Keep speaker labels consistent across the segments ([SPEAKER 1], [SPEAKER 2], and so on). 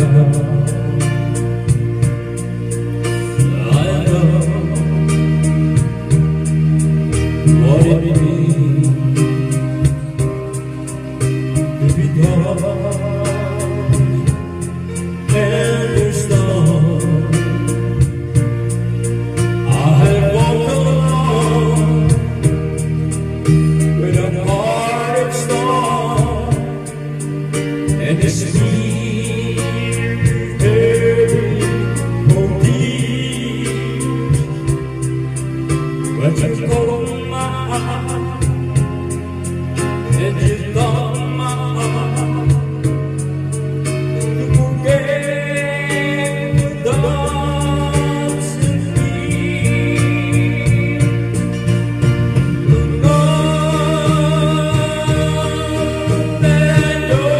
[SPEAKER 1] what it means to be gone and the storm. I have walked along with a heart of stone, and the sea heavy for peace. But you go and you love my heart to forget the dance and feel the love and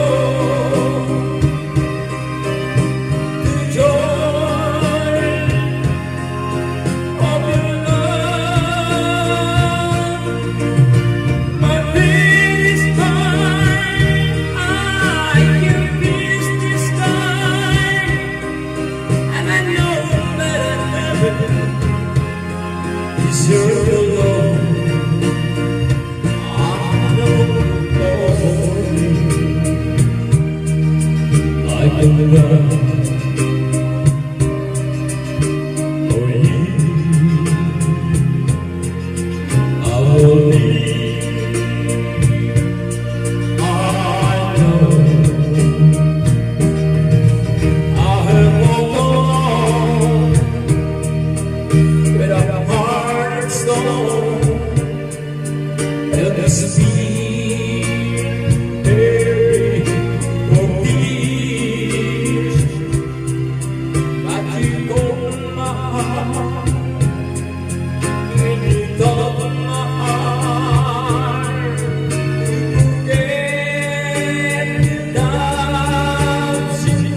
[SPEAKER 1] the joy of your love. My biggest time I can miss the sky, and I know that heaven is your love. I know, I can love for you. I will leave. I know I have walked along with a heart of stone, and the sea heavy for peace. But you hold my heart and you touch my heart to forget the dancing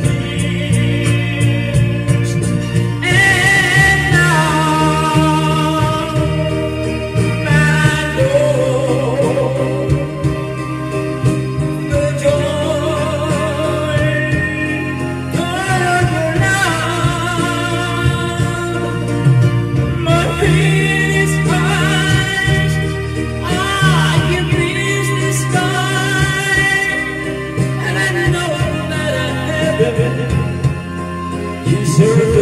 [SPEAKER 1] fears. And now I know the joy of your love. My feet is high, I can reach the sky, and I know that heaven is your